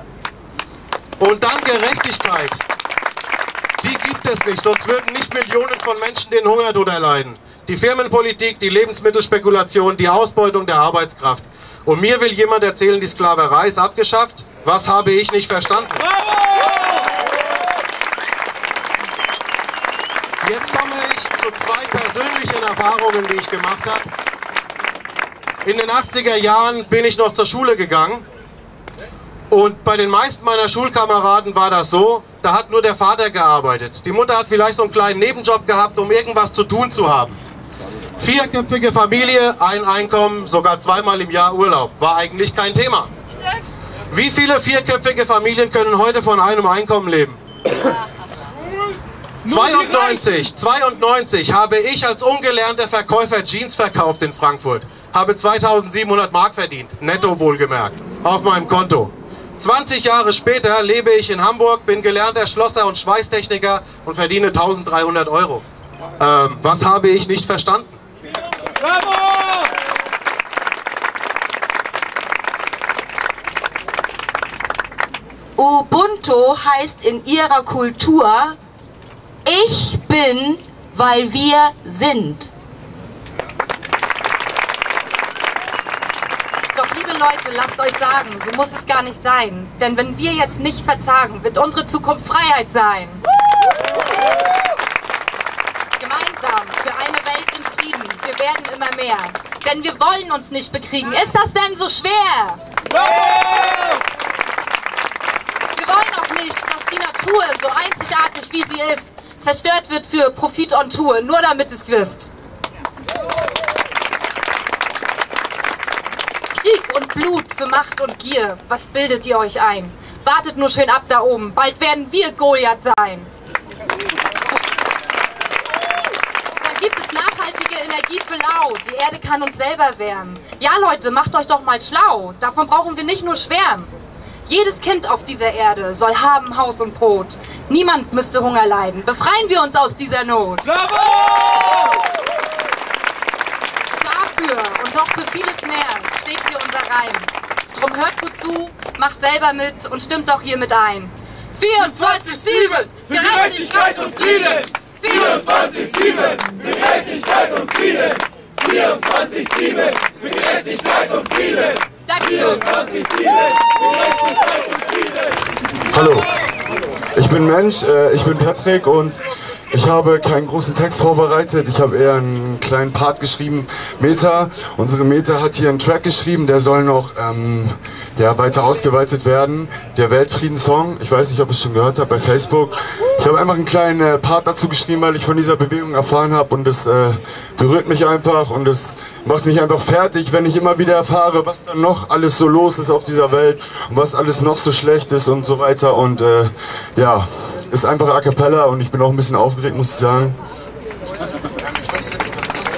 Und dann Gerechtigkeit. Die gibt es nicht, sonst würden nicht Millionen von Menschen den Hungertod erleiden. Die Firmenpolitik, die Lebensmittelspekulation, die Ausbeutung der Arbeitskraft. Und mir will jemand erzählen, die Sklaverei ist abgeschafft? Was habe ich nicht verstanden? Jetzt komme ich zu 2 persönlichen Erfahrungen, die ich gemacht habe. In den 80er Jahren bin ich noch zur Schule gegangen. Und bei den meisten meiner Schulkameraden war das so, da hat nur der Vater gearbeitet. Die Mutter hat vielleicht so einen kleinen Nebenjob gehabt, um irgendwas zu tun zu haben. 4-köpfige Familie, ein Einkommen, sogar 2-mal im Jahr Urlaub. War eigentlich kein Thema. Wie viele 4-köpfige Familien können heute von einem Einkommen leben? 92 habe ich als ungelernter Verkäufer Jeans verkauft in Frankfurt. Habe 2.700 Mark verdient, netto wohlgemerkt, auf meinem Konto. 20 Jahre später lebe ich in Hamburg, bin gelernter Schlosser und Schweißtechniker und verdiene 1.300 €. Was habe ich nicht verstanden? Bravo! Ubuntu heißt in ihrer Kultur, ich bin, weil wir sind. Doch liebe Leute, lasst euch sagen, so muss es gar nicht sein. Denn wenn wir jetzt nicht verzagen, wird unsere Zukunft Freiheit sein. Gemeinsam für eine Welt in Frieden, wir werden immer mehr. Denn wir wollen uns nicht bekriegen. Ist das denn so schwer? Wir wollen auch nicht, dass die Natur, so einzigartig wie sie ist, zerstört wird für Profit on Tour, nur damit es wisst. Krieg und Blut für Macht und Gier, was bildet ihr euch ein? Wartet nur schön ab da oben, bald werden wir Goliath sein. Dann gibt es nachhaltige Energie für Lau, die Erde kann uns selber wärmen. Ja Leute, macht euch doch mal schlau, davon brauchen wir nicht nur schwärmen. Jedes Kind auf dieser Erde soll haben Haus und Brot. Niemand müsste Hunger leiden. Befreien wir uns aus dieser Not. Bravo! Dafür und noch für vieles mehr steht hier unser Reim. Drum hört gut zu, macht selber mit und stimmt doch hier mit ein. 24/7 für Gerechtigkeit und Frieden! 24/7 für Gerechtigkeit und Frieden! 24/7 für Gerechtigkeit und Frieden! Dankeschön! 24/7 für Gerechtigkeit und Frieden! Hallo, ich bin Mensch, ich bin Patrick und ich habe keinen großen Text vorbereitet. Ich habe eher einen kleinen Part geschrieben. Meta, unsere Meta hat hier einen Track geschrieben, der soll noch ja, weiter ausgeweitet werden. Der Weltfriedenssong, ich weiß nicht, ob ihr es schon gehört habt bei Facebook. Ich habe einfach einen kleinen Part dazu geschrieben, weil ich von dieser Bewegung erfahren habe und es berührt mich einfach und es macht mich einfach fertig, wenn ich immer wieder erfahre, was dann noch alles so los ist auf dieser Welt und was alles noch so schlecht ist und so weiter und ja, ist einfach a cappella und ich bin auch ein bisschen aufgeregt, muss ich sagen. Ich weiß ja nicht, was passt.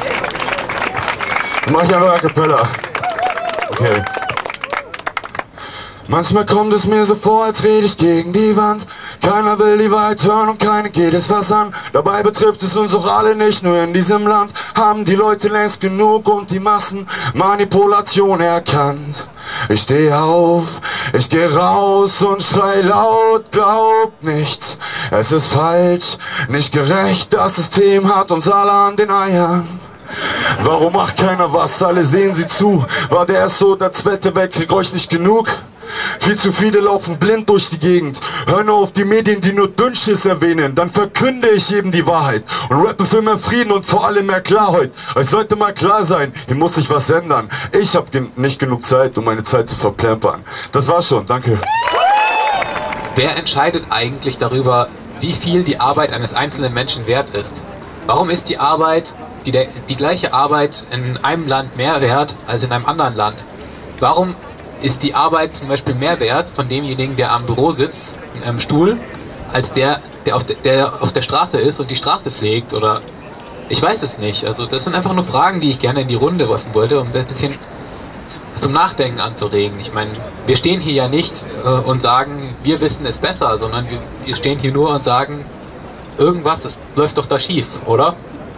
Dann mach ich einfach a cappella. Okay. Manchmal kommt es mir so vor, als rede ich gegen die Wand. Keiner will die Wahrheit hören und keiner geht es was an. Dabei betrifft es uns auch alle, nicht nur in diesem Land. Haben die Leute längst genug und die Massen Manipulation erkannt. Ich stehe auf, ich gehe raus und schrei laut, glaubt nicht. Es ist falsch, nicht gerecht, das System hat uns alle an den Eiern. Warum macht keiner was, alle sehen sie zu. War der erst so, das Wetter weg, krieg euch nicht genug? Viel zu viele laufen blind durch die Gegend. Hör nur auf die Medien, die nur Dünnschiss erwähnen. Dann verkünde ich eben die Wahrheit und rappe für mehr Frieden und vor allem mehr Klarheit. Euch sollte mal klar sein, hier muss sich was ändern. Ich hab nicht genug Zeit, um meine Zeit zu verplempern. Das war's schon, danke. Wer entscheidet eigentlich darüber, wie viel die Arbeit eines einzelnen Menschen wert ist? Warum ist die Arbeit, die gleiche Arbeit in einem Land mehr wert als in einem anderen Land? Warum ist die Arbeit zum Beispiel mehr wert von demjenigen, der am Büro sitzt, in einem Stuhl, als der auf der Straße ist und die Straße pflegt? Oder ich weiß es nicht. Also das sind einfach nur Fragen, die ich gerne in die Runde werfen wollte, um ein bisschen zum Nachdenken anzuregen. Ich meine, wir stehen hier ja nicht und sagen, wir wissen es besser, sondern wir stehen hier nur und sagen, irgendwas, das läuft doch da schief, oder?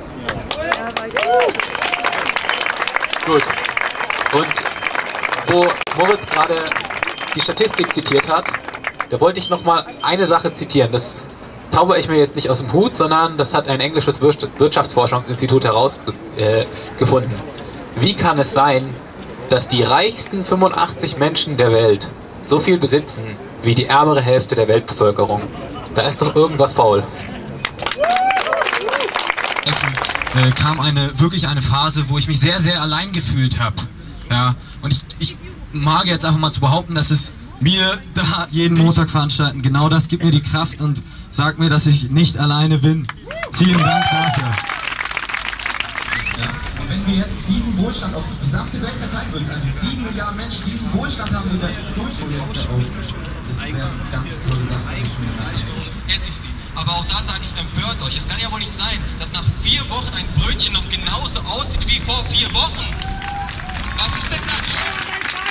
Gut. Und wo Moritz gerade die Statistik zitiert hat, da wollte ich nochmal eine Sache zitieren. Das zauber ich mir jetzt nicht aus dem Hut, sondern das hat ein englisches Wirtschaftsforschungsinstitut herausgefunden. Wie kann es sein, dass die reichsten 85 Menschen der Welt so viel besitzen wie die ärmere Hälfte der Weltbevölkerung? Da ist doch irgendwas faul. Kam wirklich eine Phase, wo ich mich sehr, sehr allein gefühlt habe. Ja, und ich mag jetzt einfach mal zu behaupten, dass es mir da jeden Montag veranstalten, genau das gibt mir die Kraft und sagt mir, dass ich nicht alleine bin. Vielen Dank dafür. Ja, und wenn wir jetzt diesen Wohlstand auf die gesamte Welt verteilen würden, also 7 Milliarden Menschen diesen Wohlstand haben, die das wäre eine ganz tolle Sache. Aber auch da sage ich, empört euch. Es kann ja wohl nicht sein, dass nach 4 Wochen ein Brötchen noch genauso aussieht wie vor 4 Wochen. Was ist denn da los?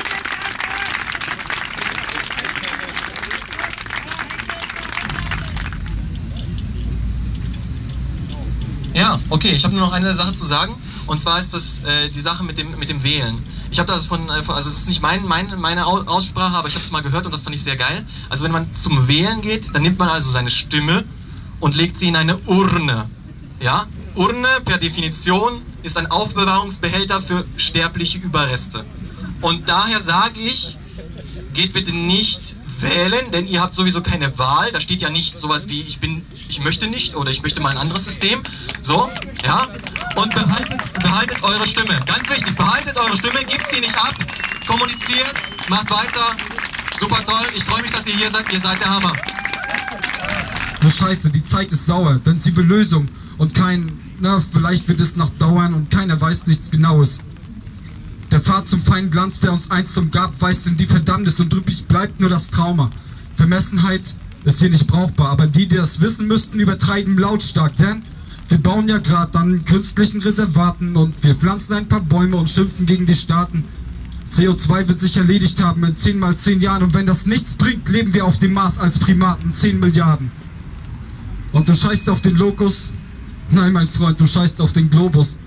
Ja, okay, ich habe nur noch eine Sache zu sagen. Und zwar ist das die Sache mit dem Wählen. Ich habe das also es ist nicht meine Aussprache, aber ich habe es mal gehört und das fand ich sehr geil. Also wenn man zum Wählen geht, dann nimmt man also seine Stimme und legt sie in eine Urne. Ja? Urne per Definition ist ein Aufbewahrungsbehälter für sterbliche Überreste. Und daher sage ich, geht bitte nicht wählen, denn ihr habt sowieso keine Wahl. Da steht ja nicht sowas wie ich möchte nicht oder ich möchte mal ein anderes System. So, ja. Und behaltet eure Stimme. Ganz wichtig, behaltet eure Stimme, gebt sie nicht ab, kommuniziert, macht weiter. Super toll, ich freue mich, dass ihr hier seid, ihr seid der Hammer. Na scheiße, die Zeit ist sauer, denn sie will Lösung und vielleicht wird es noch dauern und keiner weiß nichts Genaues. Der Pfad zum feinen Glanz, der uns einst umgab, weist in die Verdammnis und übrig bleibt nur das Trauma. Vermessenheit ist hier nicht brauchbar, aber die das wissen müssten, übertreiben lautstark, denn wir bauen ja gerade an künstlichen Reservaten und wir pflanzen ein paar Bäume und schimpfen gegen die Staaten. CO2 wird sich erledigt haben in 10 mal 10 Jahren und wenn das nichts bringt, leben wir auf dem Mars als Primaten 10 Milliarden. Und du scheißt auf den Lokus? Nein, mein Freund, du scheißt auf den Globus.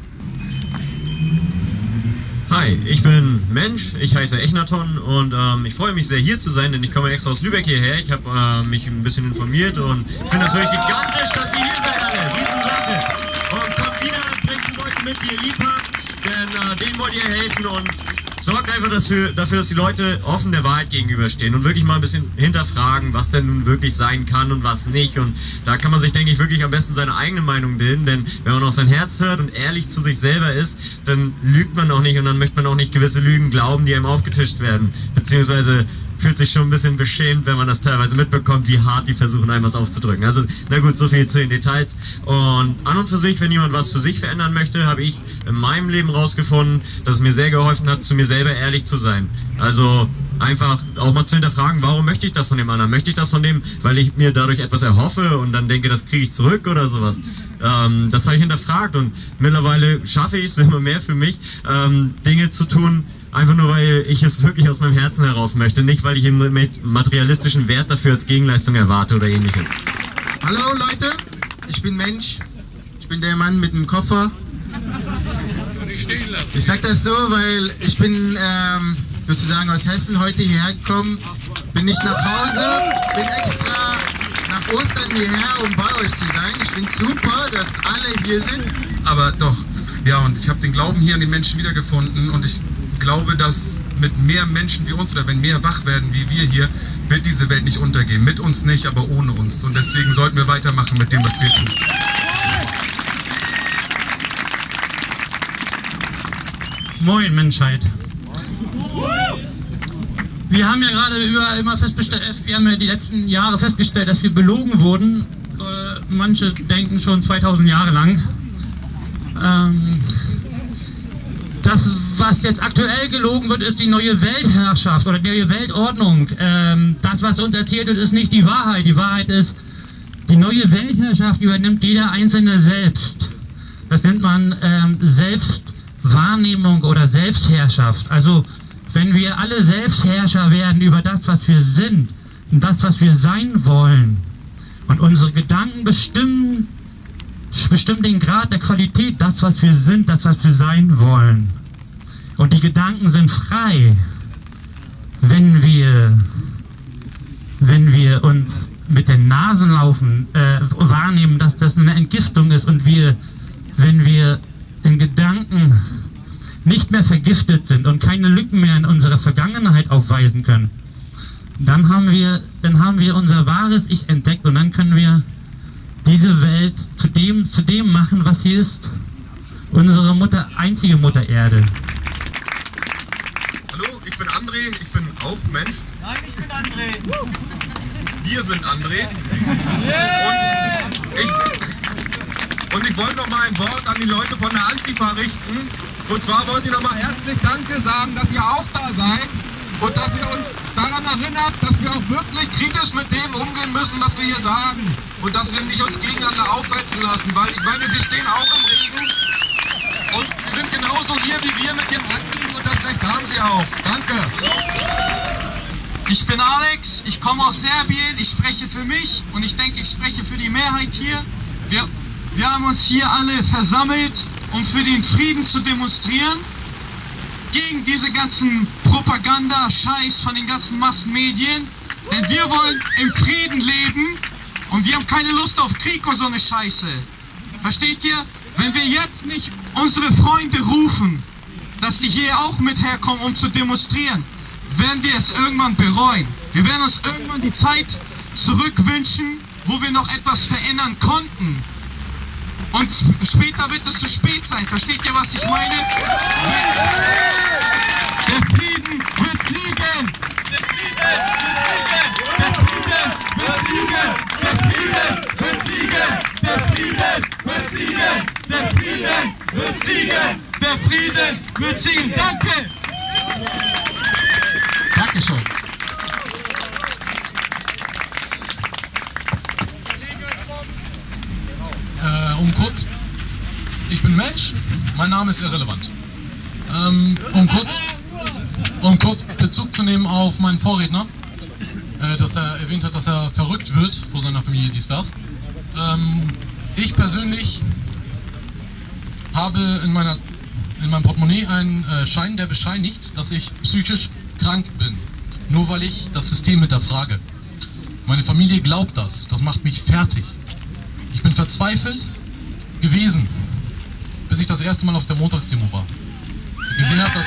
Hi, ich bin Mensch, ich heiße Echnaton und ich freue mich sehr hier zu sein, denn ich komme extra aus Lübeck hierher. Ich habe mich ein bisschen informiert und finde das wirklich gigantisch, dass ihr hier seid alle. Riesensache. Und kommt wieder, bringt die Leute mit, die ihr lieb habt, denn denen wollt ihr helfen und sorgt einfach dafür, dass die Leute offen der Wahrheit gegenüberstehen und wirklich mal ein bisschen hinterfragen, was denn nun wirklich sein kann und was nicht. Und da kann man sich, denke ich, wirklich am besten seine eigene Meinung bilden, denn wenn man auf sein Herz hört und ehrlich zu sich selber ist, dann lügt man auch nicht und dann möchte man auch nicht gewisse Lügen glauben, die einem aufgetischt werden. Beziehungsweise fühlt sich schon ein bisschen beschämt, wenn man das teilweise mitbekommt, wie hart die versuchen, einem was aufzudrücken. Also, na gut, so viel zu den Details. Und an und für sich, wenn jemand was für sich verändern möchte, habe ich in meinem Leben rausgefunden, dass es mir sehr geholfen hat, zu mir selber ehrlich zu sein. Also einfach auch mal zu hinterfragen, warum möchte ich das von dem anderen? Möchte ich das von dem, weil ich mir dadurch etwas erhoffe und dann denke, das kriege ich zurück oder sowas? Das habe ich hinterfragt und mittlerweile schaffe ich es immer mehr für mich, Dinge zu tun, einfach nur, weil ich es wirklich aus meinem Herzen heraus möchte, nicht weil ich einen materialistischen Wert dafür als Gegenleistung erwarte oder ähnliches. Hallo Leute, ich bin Mensch, ich bin der Mann mit dem Koffer. Ich sag das so, weil ich bin sozusagen aus Hessen heute hierher gekommen, bin nicht nach Hause, bin extra nach Ostern hierher, um bei euch zu sein. Ich finde super, dass alle hier sind. Aber doch, ja, und ich habe den Glauben hier an die Menschen wiedergefunden und ich glaube, dass mit mehr Menschen wie uns oder wenn mehr wach werden wie wir hier, wird diese Welt nicht untergehen. Mit uns nicht, aber ohne uns. Und deswegen sollten wir weitermachen mit dem, was wir tun. Moin Menschheit. Wir haben ja gerade wir haben ja die letzten Jahre festgestellt, dass wir belogen wurden. Manche denken schon 2000 Jahre lang. Das, was jetzt aktuell gelogen wird, ist die neue Weltherrschaft oder die neue Weltordnung. Das, was uns erzählt wird, ist nicht die Wahrheit. Die Wahrheit ist, die neue Weltherrschaft übernimmt jeder Einzelne selbst. Das nennt man Selbstwahrnehmung oder Selbstherrschaft. Also, wenn wir alle Selbstherrscher werden über das, was wir sind und das, was wir sein wollen und unsere Gedanken bestimmen den Grad der Qualität, das, was wir sind, das, was wir sein wollen. Und die Gedanken sind frei, wenn wir uns mit den Nasen laufen, wahrnehmen, dass das eine Entgiftung ist und wenn wir in Gedanken nicht mehr vergiftet sind und keine Lücken mehr in unserer Vergangenheit aufweisen können, dann haben wir unser wahres Ich entdeckt und dann können wir diese Welt zu dem machen, was sie ist. Unsere einzige Mutter Erde. Hallo, ich bin André, ich bin auch Mensch. Nein, ich bin André. Wir sind André. Und ich wollte noch mal ein Wort an die Leute von der Antifa richten. Und zwar wollte ich noch mal herzlich Danke sagen, dass ihr auch da seid. Und dass ihr uns daran erinnert, dass wir auch wirklich kritisch mit dem umgehen müssen, was wir hier sagen. und dass wir nicht uns gegeneinander aufhetzen lassen, weil ich meine, sie stehen auch im Regen und sie sind genauso hier wie wir mit ihrem Anliegen und das Recht haben sie auch. Danke. Ich bin Alex, ich komme aus Serbien, ich spreche für mich und ich denke, ich spreche für die Mehrheit hier. Wir haben uns hier alle versammelt, um für den Frieden zu demonstrieren, gegen diese ganzen Propaganda-Scheiß von den ganzen Massenmedien, denn wir wollen im Frieden leben und wir haben keine Lust auf Krieg und so eine Scheiße. Versteht ihr? Wenn wir jetzt nicht unsere Freunde rufen, dass die hier auch mit herkommen, um zu demonstrieren, werden wir es irgendwann bereuen. Wir werden uns irgendwann die Zeit zurückwünschen, wo wir noch etwas verändern konnten. Und später wird es zu spät sein. Versteht ihr, was ich meine? Der Frieden wird siegen! Der Frieden wird siegen! Der Frieden wird siegen! Der Frieden wird siegen! Der Frieden wird siegen! Der Frieden wird siegen! Danke! Dankeschön. Ich bin Mensch, mein Name ist irrelevant. Um kurz Bezug zu nehmen auf meinen Vorredner, dass er erwähnt hat, dass er verrückt wird vor seiner Familie, dies, das. Ich persönlich habe in meinem Portemonnaie einen Schein, der bescheinigt, dass ich psychisch krank bin. Nur weil ich das System hinterfrage. Meine Familie glaubt das. Das macht mich fertig. Ich bin verzweifelt gewesen, bis ich das erste Mal auf der Montagsdemo war. Ich gesehen habe, dass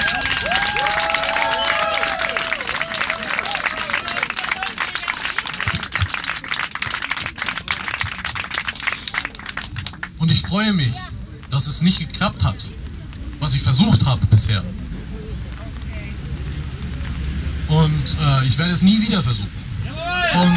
und ich freue mich, dass es nicht geklappt hat, was ich versucht habe bisher. Und ich werde es nie wieder versuchen. Und